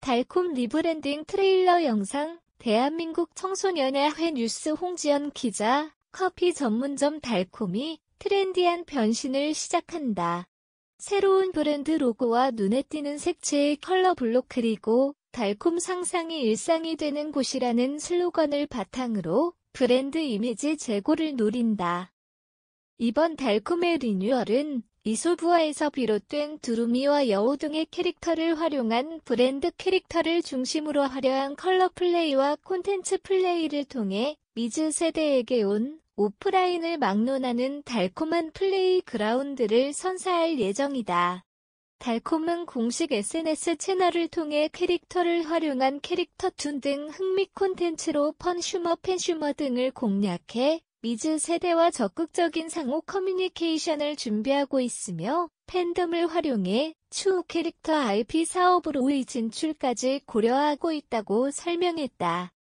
달콤 리브랜딩 트레일러 영상, 대한민국 청소년야회 뉴스 홍지연 기자, 커피 전문점 달콤이 트렌디한 변신을 시작한다. 새로운 브랜드 로고와 눈에 띄는 색채의 컬러 블록 그리고 달콤 상상이 일상이 되는 곳이라는 슬로건을 바탕으로 브랜드 이미지 제고를 노린다. 이번 달콤의 리뉴얼은 이솝우화에서 비롯된 두루미와 여우 등의 캐릭터를 활용한 브랜드 캐릭터를 중심으로 화려한 컬러 플레이와 콘텐츠 플레이를 통해 미즈 세대에게 온 오프라인을 막론하는 달콤한 플레이 그라운드를 선사할 예정이다. 달콤은 공식 SNS 채널을 통해 캐릭터를 활용한 캐릭터툰 등 흥미 콘텐츠로 펀슈머 등을 공략해 미즈 세대와 적극적인 상호 커뮤니케이션을 준비하고 있으며 팬덤을 활용해 추후 캐릭터 IP 사업으로의 진출까지 고려하고 있다고 설명했다.